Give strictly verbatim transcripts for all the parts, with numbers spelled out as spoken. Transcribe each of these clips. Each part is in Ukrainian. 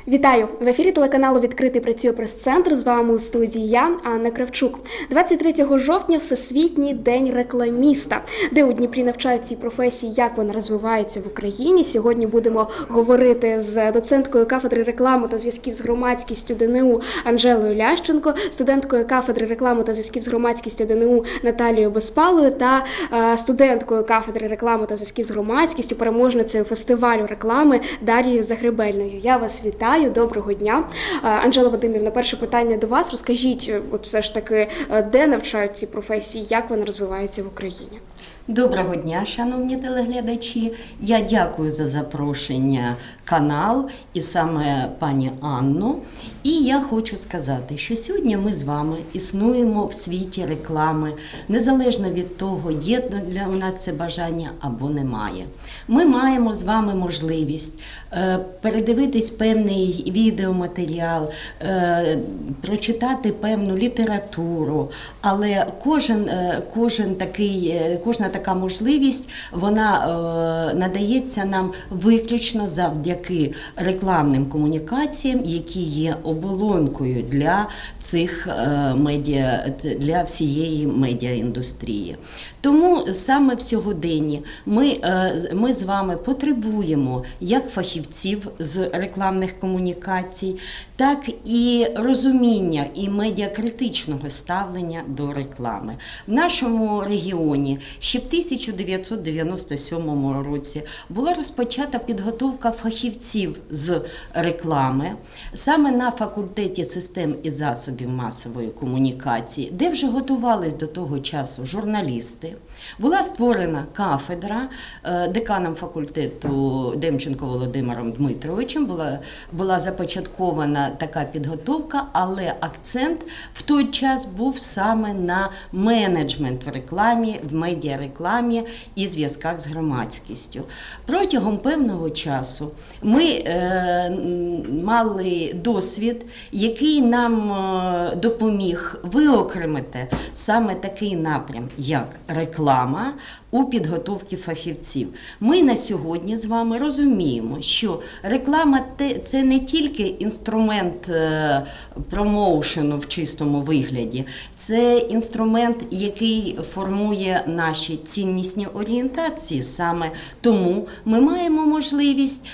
Вітаю! В ефірі телеканалу «Відкритий» працює прес-центр. З вами у студії я, Анна Кравчук. двадцять третього жовтня – Всесвітній день рекламіста. Де у Дніпрі навчають цій професії, як вона розвивається в Україні. Сьогодні будемо говорити з доценткою кафедри реклами та зв'язків з громадськістю ДНУ Анжелою Лященко, студенткою кафедри реклами та зв'язків з громадськістю ДНУ Наталією Безпалою та е, студенткою кафедри реклами та зв'язків з громадськістю, переможницею фестивалю реклами Дарією Загребельною. Я вас вітаю. Доброго дня. Анжела Вадимівна, перше питання до вас. Розкажіть, от все ж таки, де навчають ці професії, як вони розвиваються в Україні? Доброго дня, шановні телеглядачі. Я дякую за запрошення канал і саме пані Анну. І я хочу сказати, що сьогодні ми з вами існуємо в світі реклами, незалежно від того, є для нас це бажання або немає. Ми маємо з вами можливість е, передивитись певний відеоматеріал, е, прочитати певну літературу, але кожен, е, кожен такий, е, кожна така можливість, вона е, надається нам виключно завдяки рекламним комунікаціям, які є оболонкою для цих е, медіа, для всієї медіаіндустрії. Тому саме в сьогоденні ми, е, ми з вами потребуємо як фахівців з рекламних комунікацій, так і розуміння і медіакритичного ставлення до реклами. В нашому регіоні ще в тисяча дев'ятсот дев'яносто сьомому році була розпочата підготовка фахівців з реклами саме на факультеті систем і засобів масової комунікації, де вже готувались до того часу журналісти. Була створена кафедра деканом факультету Демченко Володимиром Дмитровичем, була, була започаткована така підготовка, але акцент в той час був саме на менеджмент в рекламі, в медіарекламі і зв'язках з громадськістю. Протягом певного часу ми е, мали досвід, який нам е, допоміг виокремити саме такий напрям, як реклама у підготовці фахівців. Ми на сьогодні з вами розуміємо, що реклама – це не тільки інструмент промоушену в чистому вигляді, це інструмент, який формує наші ціннісні орієнтації. Саме тому ми маємо можливість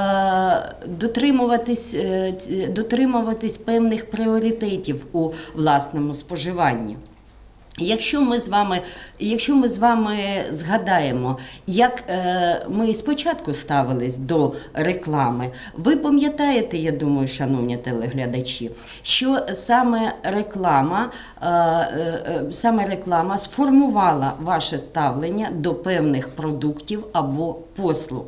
дотримуватись, дотримуватись певних пріоритетів у власному споживанні. Якщо ми з вами, якщо ми з вами згадаємо, як е, ми спочатку ставились до реклами, ви пам'ятаєте, я думаю, шановні телеглядачі, що саме реклама, е, е, саме реклама сформувала ваше ставлення до певних продуктів або послуг.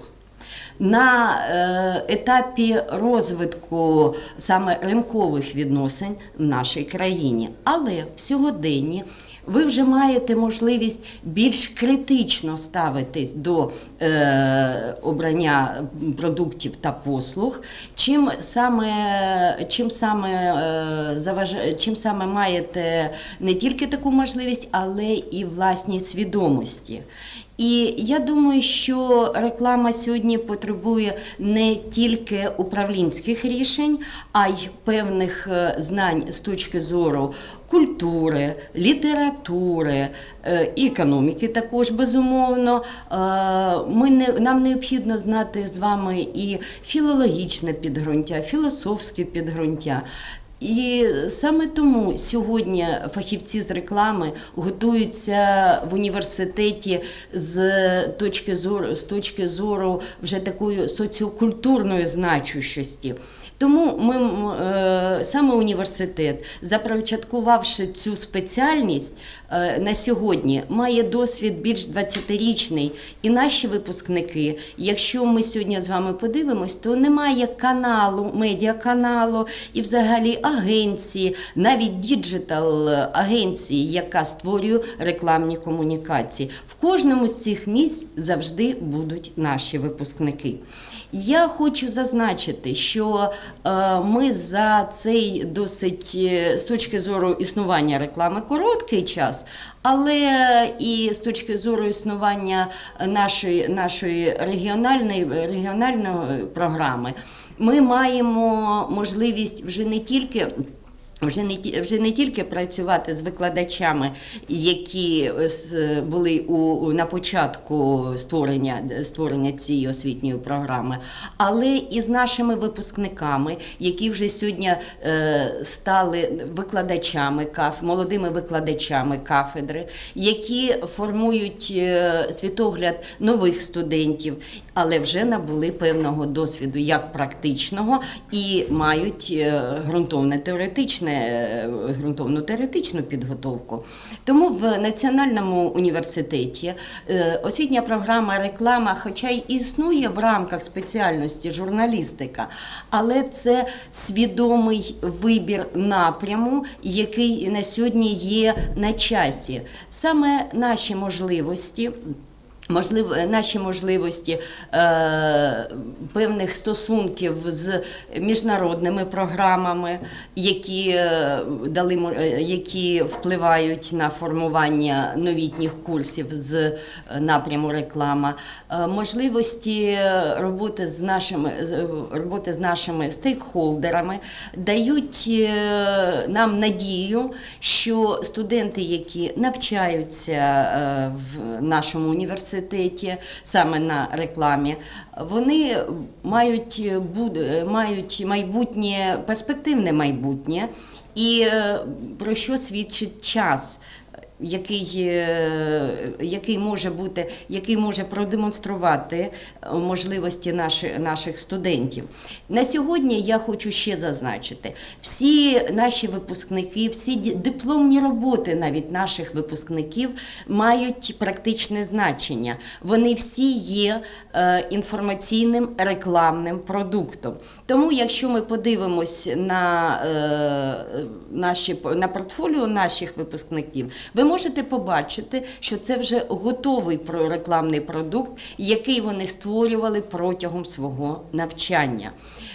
На е, етапі розвитку саме ринкових відносин в нашій країні, але в сьогоденні ви вже маєте можливість більш критично ставитись до е, обрання продуктів та послуг, чим саме, чим, саме, е, заваж... чим саме маєте не тільки таку можливість, але і власні свідомості. І я думаю, що реклама сьогодні потребує не тільки управлінських рішень, а й певних знань з точки зору культури, літератури, економіки також, безумовно. Ми не, нам необхідно знати з вами і філологічне підґрунтя, філософське підґрунтя. І саме тому сьогодні фахівці з реклами готуються в університеті з точки зору, з точки зору вже такої соціокультурної значущості. Тому ми, саме університет, започаткувавши цю спеціальність, на сьогодні має досвід більш двадцятирічний. І наші випускники, якщо ми сьогодні з вами подивимось, то немає каналу, медіаканалу і взагалі агенції, навіть діджитал-агенції, яка створює рекламні комунікації. В кожному з цих місць завжди будуть наші випускники. Я хочу зазначити, що е, ми за цей досить, е, з точки зору існування реклами, короткий час, але і з точки зору існування нашої, нашої регіональної, регіональної програми, ми маємо можливість вже не тільки Вже не, ті- вже не тільки працювати з викладачами, які с- були у, на початку створення, створення цієї освітньої програми, але і з нашими випускниками, які вже сьогодні е, стали викладачами, каф, молодими викладачами кафедри, які формують е, світогляд нових студентів, але вже набули певного досвіду як практичного і мають е, ґрунтовне теоретичне ґрунтовну теоретичну підготовку. Тому в Національному університеті е, освітня програма реклама, хоча й існує в рамках спеціальності журналістика, але це свідомий вибір напряму, який на сьогодні є на часі. Саме наші можливості Можливо, наші можливості е, певних стосунків з міжнародними програмами, які, е, дали, е, які впливають на формування новітніх курсів з напряму реклама, е, можливості роботи з нашими, роботи з нашими стейкхолдерами дають е, нам надію, що студенти, які навчаються е, в нашому університеті, саме на рекламі, вони мають, мають майбутнє, перспективне майбутнє, і про що свідчить час, який, який може бути, який може продемонструвати можливості наших, наших студентів. На сьогодні я хочу ще зазначити, всі наші випускники, всі дипломні роботи навіть наших випускників мають практичне значення. Вони всі є е, інформаційним рекламним продуктом. Тому, якщо ми подивимось на, е, наші, на портфоліо наших випускників, ви можете побачити, що це вже готовий рекламний продукт, який вони створювали протягом свого навчання.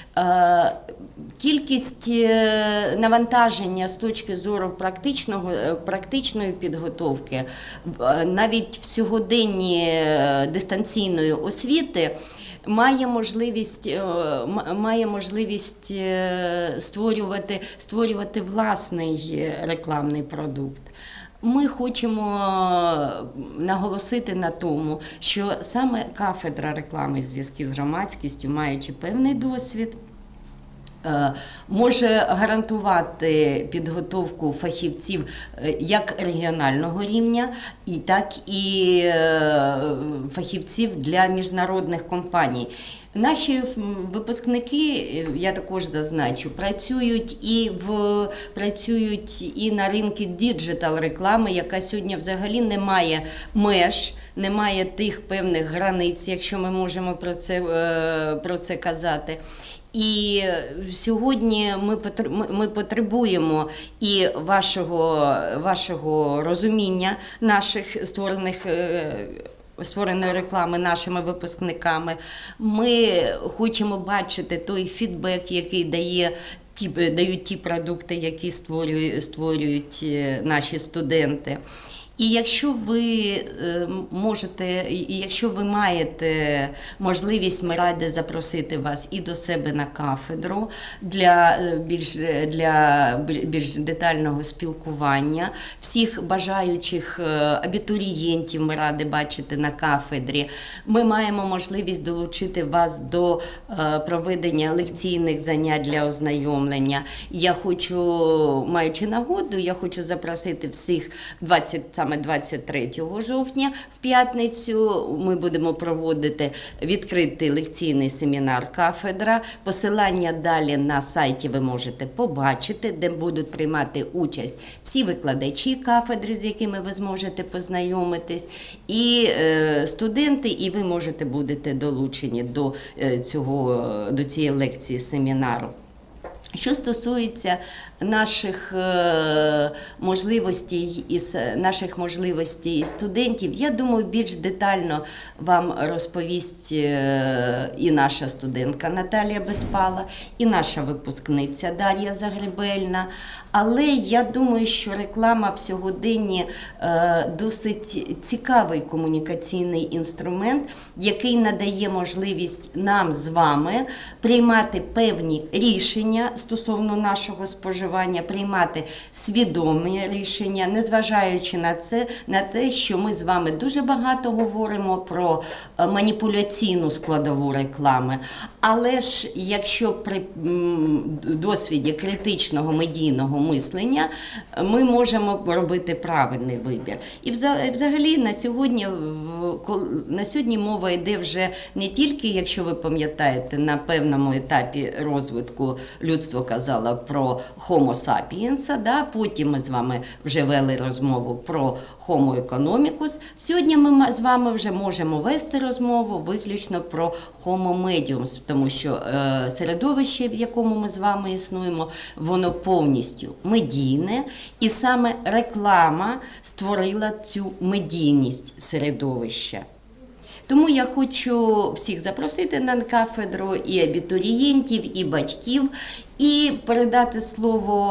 Кількість навантаження з точки зору практичного, практичної підготовки, навіть в сьогоденні дистанційної освіти, має можливість, має можливість створювати, створювати власний рекламний продукт. Ми хочемо наголосити на тому, що саме кафедра реклами і зв'язків з громадськістю, маючи певний досвід, може гарантувати підготовку фахівців як регіонального рівня, і так і фахівців для міжнародних компаній. Наші випускники, я також зазначу, працюють і, в, працюють і на ринку діджитал-реклами, яка сьогодні взагалі не має меж, немає тих певних границь, якщо ми можемо про це, про це казати. І сьогодні ми потребуємо і вашого, вашого розуміння наших створених створеної реклами нашими випускниками. Ми хочемо бачити той фідбек, який дає ті, дають ті продукти, які створюють, створюють наші студенти. І якщо ви можете, і якщо ви маєте можливість, ми раді запросити вас і до себе на кафедру для більш, для більш детального спілкування. Всіх бажаючих абітурієнтів ми раді бачити на кафедрі. Ми маємо можливість долучити вас до проведення лекційних занять для ознайомлення. Я хочу, маючи нагоду, я хочу запросити всіх двадцять саме двадцять третього жовтня в п'ятницю ми будемо проводити відкритий лекційний семінар «Кафедра». Посилання далі на сайті ви можете побачити, де будуть приймати участь всі викладачі кафедри, з якими ви зможете познайомитись, і е, студенти, і ви можете будете долучені до, е, цього, до цієї лекції семінару. Що стосується наших е, можливостей із наших можливостей студентів, я думаю, більш детально вам розповість е, і наша студентка Наталія Безпала, і наша випускниця Дар'я Загребельна. Але я думаю, що реклама в сьогоденні е, досить цікавий комунікаційний інструмент, який надає можливість нам з вами приймати певні рішення стосовно нашого споживання, приймати свідомі рішення, незважаючи на це, на те, що ми з вами дуже багато говоримо про маніпуляційну складову реклами. Але ж якщо при досвіді критичного медійного мислення ми можемо робити правильний вибір. І взагалі на сьогодні, на сьогодні мова йде вже не тільки, якщо ви пам'ятаєте, на певному етапі розвитку людство казало про Homo sapiens, да? Потім ми з вами вже вели розмову про Homo economicus. Сьогодні ми з вами вже можемо вести розмову виключно про Homo medium, тому що е, середовище, в якому ми з вами існуємо, воно повністю медійне, і саме реклама створила цю медійність середовища. Тому я хочу всіх запросити на кафедру, і абітурієнтів, і батьків, і передати слово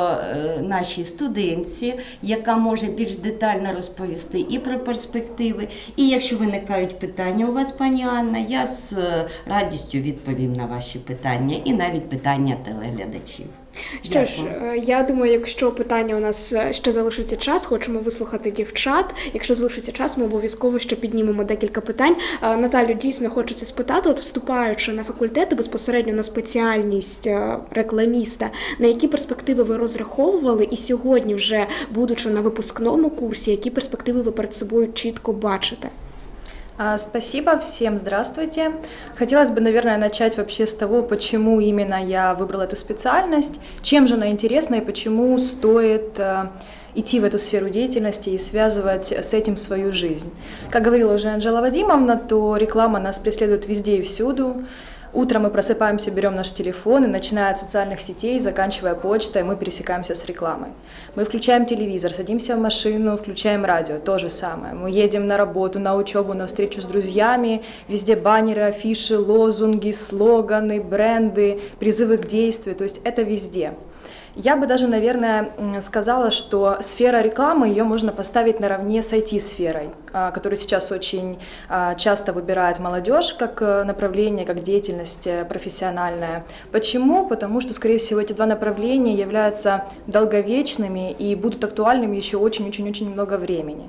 нашій студентці, яка може більш детально розповісти і про перспективи. І якщо виникають питання у вас, пані Анна, я з радістю відповім на ваші питання і навіть питання телеглядачів. Що ж, я думаю, якщо питання у нас ще залишиться час, хочемо вислухати дівчат. Якщо залишиться час, ми обов'язково ще піднімемо декілька питань. Наталю, дійсно хочеться спитати, от вступаючи на факультети, безпосередньо на спеціальність рекламіста, на які перспективи ви розраховували і сьогодні вже, будучи на випускному курсі, які перспективи ви перед собою чітко бачите? Спасибо, всем здравствуйте. Хотелось бы, наверное, начать вообще с того, почему именно я выбрала эту специальность, чем же она интересна и почему стоит идти в эту сферу деятельности и связывать с этим свою жизнь. Как говорила уже Анжела Вадимовна, то реклама нас преследует везде и всюду. Утром мы просыпаемся, берем наш телефон, и начиная от социальных сетей, заканчивая почтой, мы пересекаемся с рекламой. Мы включаем телевизор, садимся в машину, включаем радио, то же самое. Мы едем на работу, на учебу, на встречу с друзьями, везде баннеры, афиши, лозунги, слоганы, бренды, призывы к действию, то есть это везде. Я бы даже, наверное, сказала, что сфера рекламы, ее можно поставить наравне с ай ти-сферой, которую сейчас очень часто выбирает молодежь как направление, как деятельность профессиональная. Почему? Потому что, скорее всего, эти два направления являются долговечными и будут актуальными еще очень-очень-очень много времени.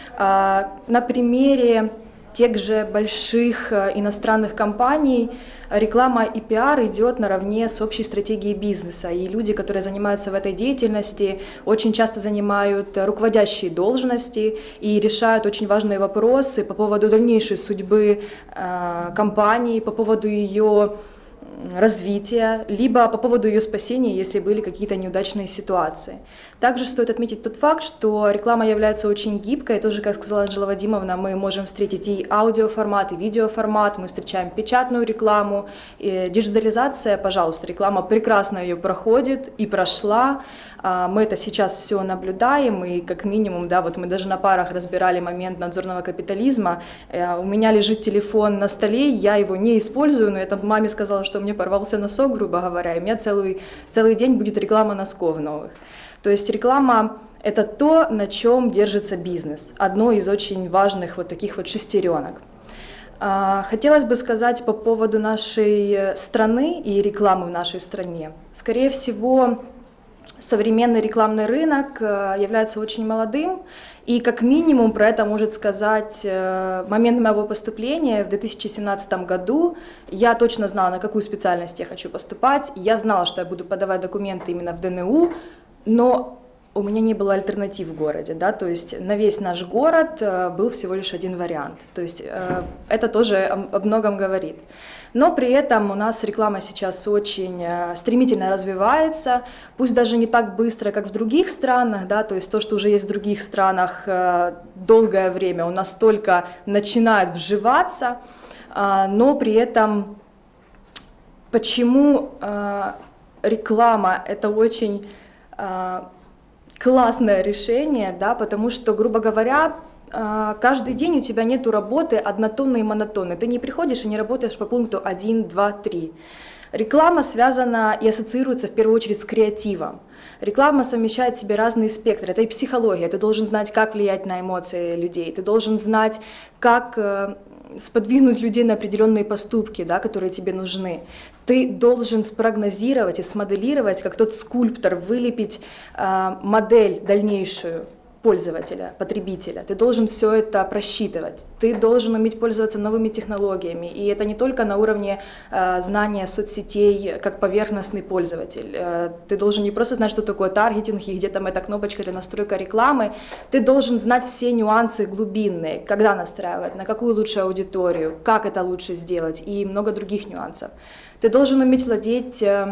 На примере тех же больших иностранных компаний реклама и пиар идет наравне с общей стратегией бизнеса. И люди, которые занимаются в этой деятельности, очень часто занимают руководящие должности и решают очень важные вопросы по поводу дальнейшей судьбы компании, по поводу ее развития, либо по поводу ее спасения, если были какие-то неудачные ситуации. Также стоит отметить тот факт, что реклама является очень гибкой. Тоже, как сказала Анжела Вадимовна, мы можем встретить и аудиоформат, и видеоформат, мы встречаем печатную рекламу. И диджитализация, пожалуйста, реклама прекрасно ее проходит и прошла. Мы это сейчас все наблюдаем, и как минимум, да, вот мы даже на парах разбирали момент надзорного капитализма. У меня лежит телефон на столе, я его не использую, но я там маме сказала, что мне порвался носок, грубо говоря, и у меня целый, целый день будет реклама носков новых. То есть реклама – это то, на чем держится бизнес, одно из очень важных вот таких вот шестеренок. Хотелось бы сказать по поводу нашей страны и рекламы в нашей стране. Скорее всего, современный рекламный рынок является очень молодым, и как минимум про это может сказать момент моего поступления в две тысячи семнадцатом году. Я точно знала, на какую специальность я хочу поступать, я знала, что я буду подавать документы именно в ДНУ, но у меня не было альтернатив в городе, да, то есть на весь наш город был всего лишь один вариант, то есть это тоже о многом говорит. Но при этом у нас реклама сейчас очень стремительно развивается, пусть даже не так быстро, как в других странах, да, то есть то, что уже есть в других странах долгое время, у нас только начинает вживаться, но при этом почему реклама – это очень э, классное решение, да, потому что, грубо говоря, э, каждый день у тебя нету работы однотонной и монотонной. Ты не приходишь и не работаешь по пункту один, два, три. Реклама связана и ассоциируется в первую очередь с креативом. Реклама совмещает в себе разные спектры. Это и психология. Ты должен знать, как влиять на эмоции людей. Ты должен знать, как э, сподвинуть людей на определенные поступки, да, которые тебе нужны. Ты должен спрогнозировать и смоделировать, как тот скульптор, вылепить э, модель дальнейшую пользователя, потребителя. Ты должен все это просчитывать. Ты должен уметь пользоваться новыми технологиями. И это не только на уровне э, знания соцсетей как поверхностный пользователь. Э, ты должен не просто знать, что такое таргетинг и где там эта кнопочка или настройка рекламы. Ты должен знать все нюансы глубинные, когда настраивать, на какую лучше аудиторию, как это лучше сделать и много других нюансов. Ты должен уметь владеть э,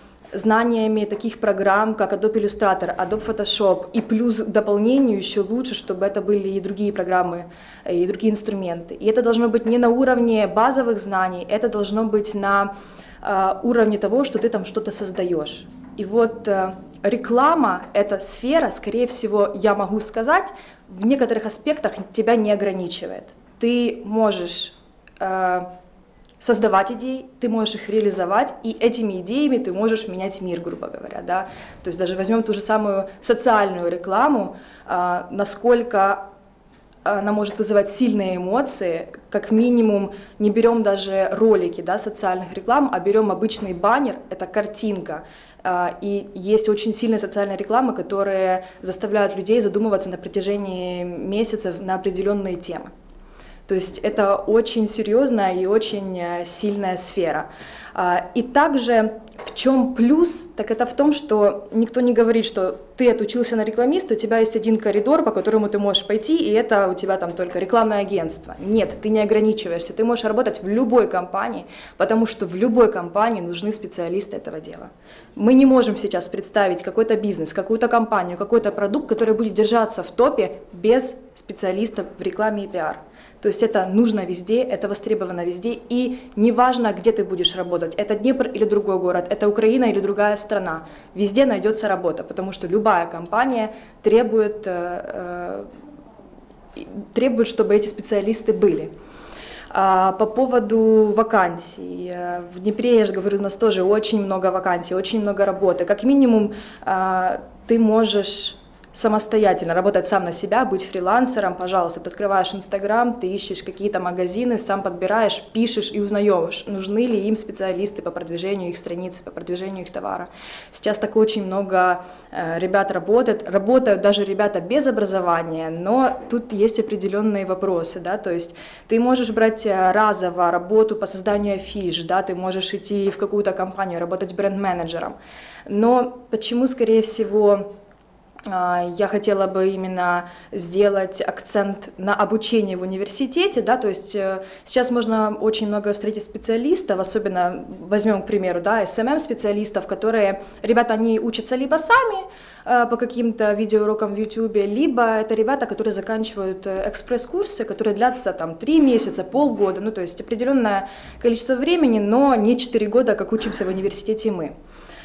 знаниями таких программ, как Adobe Illustrator, Adobe Photoshop, и плюс к дополнению еще лучше, чтобы это были и другие программы, и другие инструменты. И это должно быть не на уровне базовых знаний, это должно быть на э, уровне того, что ты там что-то создаешь. И вот э, реклама, эта сфера, скорее всего, я могу сказать, в некоторых аспектах тебя не ограничивает. Ты можешь э, создавать идеи, ты можешь их реализовать, и этими идеями ты можешь менять мир, грубо говоря, да. То есть даже возьмем ту же самую социальную рекламу, э, насколько она может вызывать сильные эмоции, как минимум не берем даже ролики, да, социальных реклам, а берем обычный баннер, это картинка. Э, и есть очень сильные социальные рекламы, которые заставляют людей задумываться на протяжении месяцев на определенные темы. То есть это очень серьезная и очень сильная сфера. И также в чем плюс, так это в том, что никто не говорит, что ты отучился на рекламиста, у тебя есть один коридор, по которому ты можешь пойти, и это у тебя там только рекламное агентство. Нет, ты не ограничиваешься, ты можешь работать в любой компании, потому что в любой компании нужны специалисты этого дела. Мы не можем сейчас представить какой-то бизнес, какую-то компанию, какой-то продукт, который будет держаться в топе без специалистов в рекламе и пиар. То есть это нужно везде, это востребовано везде, и неважно, где ты будешь работать, это Днепр или другой город, это Украина или другая страна, везде найдется работа, потому что любая компания требует, э, э, требует, чтобы эти специалисты были. А по поводу вакансий, в Днепре, я же говорю, у нас тоже очень много вакансий, очень много работы, как минимум э, ты можешь самостоятельно работать сам на себя, быть фрилансером, пожалуйста, ты открываешь Инстаграм, ты ищешь какие-то магазины, сам подбираешь, пишешь и узнаешь, нужны ли им специалисты по продвижению их страниц, по продвижению их товара. Сейчас так очень много э, ребят работает, работают даже ребята без образования, но тут есть определенные вопросы, да, то есть ты можешь брать разово работу по созданию афиш, да, ты можешь идти в какую-то компанию, работать бренд-менеджером, но почему, скорее всего, я хотела бы именно сделать акцент на обучении в университете, да, то есть сейчас можно очень много встретить специалистов, особенно возьмем, к примеру, да, эс эм эм-специалистов, которые, ребята, они учатся либо сами по каким-то видеоурокам в ютубе, либо это ребята, которые заканчивают экспресс-курсы, которые длятся там три месяца, полгода, ну, то есть определенное количество времени, но не четыре года, как учимся в университете мы.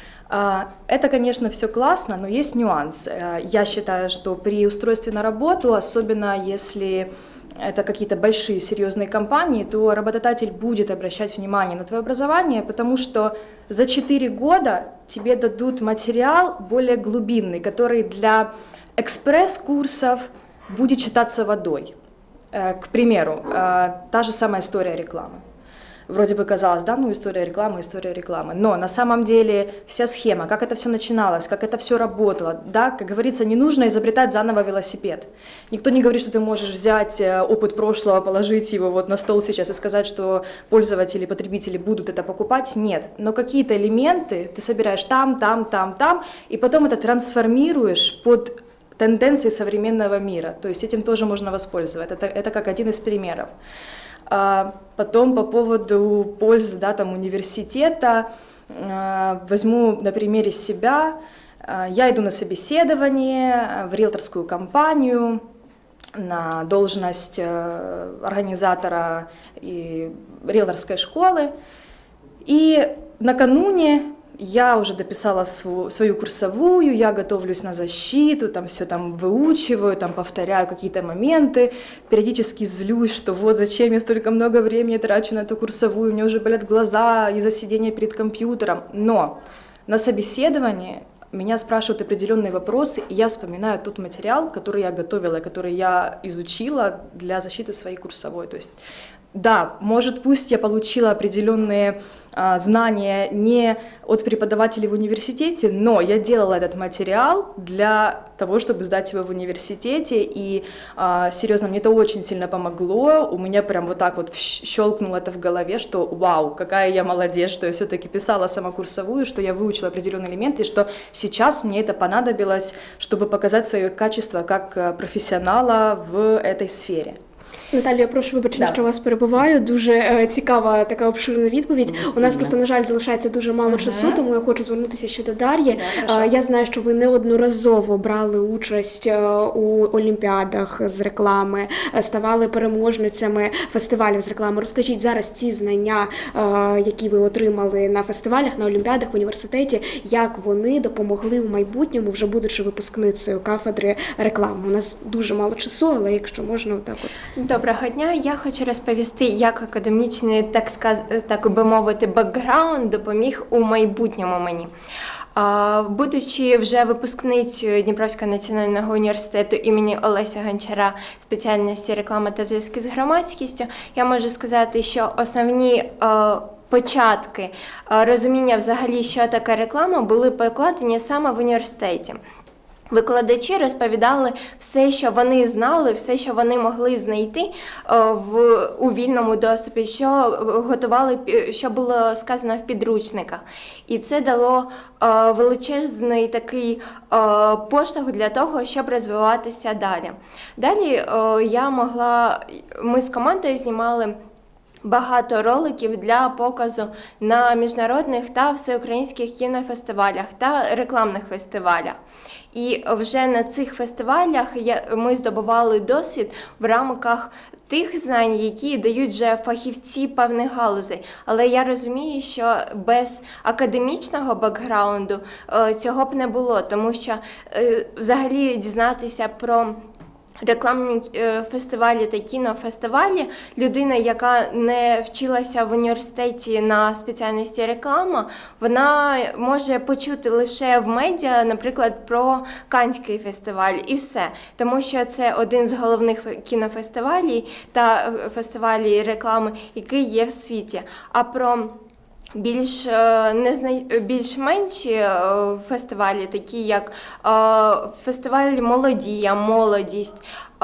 Это, конечно, все классно, но есть нюанс. Я считаю, что при устройстве на работу, особенно если это какие-то большие серьезные компании, то работодатель будет обращать внимание на твое образование, потому что за четыре года тебе дадут материал более глубинный, который для экспресс-курсов будет читаться водой. К примеру, та же самая история рекламы. Вроде бы казалось, да, ну история рекламы, история рекламы, но на самом деле вся схема, как это все начиналось, как это все работало, да, как говорится, не нужно изобретать заново велосипед. Никто не говорит, что ты можешь взять опыт прошлого, положить его вот на стол сейчас и сказать, что пользователи, потребители будут это покупать, нет. Но какие-то элементы ты собираешь там, там, там, там, и потом это трансформируешь под тенденции современного мира, то есть этим тоже можно воспользоваться, это, это как один из примеров. А потом по поводу пользы, да, там, университета, возьму на примере себя. Я иду на собеседование в риэлторскую компанию на должность организатора и риэлторской школы. И накануне я уже дописала свою, свою курсовую, я готовлюсь на защиту, там все там выучиваю, там повторяю какие-то моменты, периодически злюсь, что вот зачем я столько много времени трачу на эту курсовую, у меня уже болят глаза из-за сидения перед компьютером. Но на собеседовании меня спрашивают определенные вопросы, и я вспоминаю тот материал, который я готовила, который я изучила для защиты своей курсовой. То есть, да, может, пусть я получила определенные а, знания не от преподавателей в университете, но я делала этот материал для того, чтобы сдать его в университете, и а, серьезно, мне это очень сильно помогло, у меня прям вот так вот щелкнуло это в голове, что вау, какая я молодец, что я все-таки писала самокурсовую, что я выучила определенные элементы, и что сейчас мне это понадобилось, чтобы показать свое качество как профессионала в этой сфере. Наталія, я прошу вибачення, Да. що вас перебиваю. Дуже е, цікава така обширна відповідь. Ну, У нас сильно. просто, на жаль, залишається дуже мало Мгм. часу, тому я хочу звернутися ще до Дар'ї. Да, хорошо. Е, я знаю, що ви неодноразово брали участь е, у олімпіадах з реклами, е, ставали переможницями фестивалів з реклами. Розкажіть зараз ці знання, е, які ви отримали на фестивалях, на олімпіадах в університеті, як вони допомогли у майбутньому, вже будучи випускницею кафедри реклами. У нас дуже мало часу, але якщо можна, отак от. Доброго дня. Я хочу розповісти, як академічний, так сказ... так би мовити, бекграунд допоміг у майбутньому мені. А, Будучи вже випускницею Дніпровського національного університету імені Олеся Гончара спеціальності реклами та зв'язки з громадськістю, я можу сказати, що основні е, початки е, розуміння взагалі, що таке реклама, були покладені саме в університеті. Викладачі розповідали все, що вони знали, все, що вони могли знайти в, у вільному доступі, що готували, що було сказано в підручниках. І це дало е, величезний такий е, поштовх для того, щоб розвиватися далі. Далі е, я могла, ми з командою знімали багато роликів для показу на міжнародних та всеукраїнських кінофестивалях та рекламних фестивалях. І вже на цих фестивалях ми здобували досвід в рамках тих знань, які дають вже фахівці певних галузей. Але я розумію, що без академічного бекграунду цього б не було, тому що взагалі дізнатися про рекламні фестивалі та кінофестивалі, людина, яка не вчилася в університеті на спеціальності реклама, вона може почути лише в медіа, наприклад, про Каннський фестиваль і все. Тому що це один з головних кінофестивалів та фестивалів реклами, який є в світі. А про більш незна... більш-менші фестивалі, такі як фестиваль «Молодія», «Молодість»,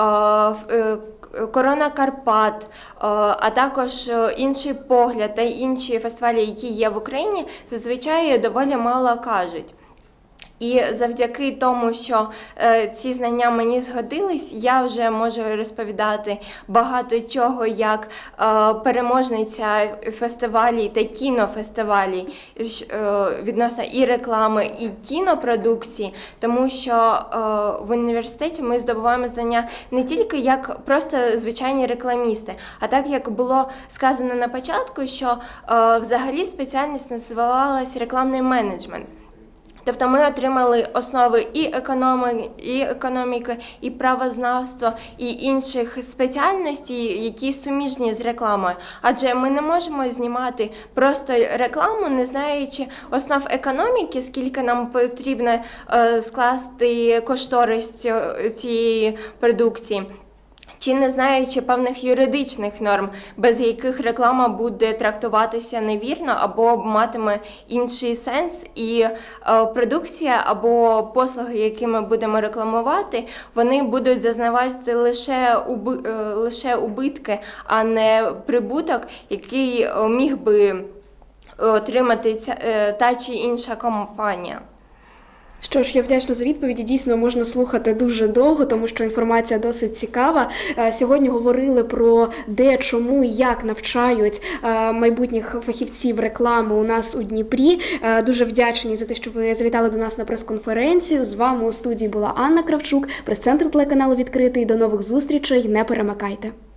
«Корона Карпат», а також «Інший погляд» та інші фестивалі, які є в Україні, зазвичай доволі мало кажуть. І завдяки тому, що е, ці знання мені згодились, я вже можу розповідати багато чого як е, переможниця фестивалів та кінофестивалів е, відносно і реклами, і кінопродукції, тому що е, в університеті ми здобуваємо знання не тільки як просто звичайні рекламісти, а так, як було сказано на початку, що е, взагалі спеціальність називалась рекламний менеджмент. Тобто ми отримали основи і економіки, і економіки, і правознавства, і інших спеціальностей, які суміжні з рекламою. Адже ми не можемо знімати просто рекламу, не знаючи основ економіки, скільки нам потрібно скласти кошторис цієї продукції, чи не знаючи певних юридичних норм, без яких реклама буде трактуватися невірно або матиме інший сенс, і е, продукція або послуги, які ми будемо рекламувати, вони будуть зазнавати лише, уби, е, лише убитки, а не прибуток, який е, міг би отримати ця, е, та чи інша компанія. Що ж, я вдячна за відповіді. Дійсно, можна слухати дуже довго, тому що інформація досить цікава. Сьогодні говорили про де, чому і як навчають майбутніх фахівців реклами у нас у Дніпрі. Дуже вдячні за те, що ви завітали до нас на прес-конференцію. З вами у студії була Анна Кравчук, прес-центр телеканалу «Відкритий». До нових зустрічей, не перемикайте.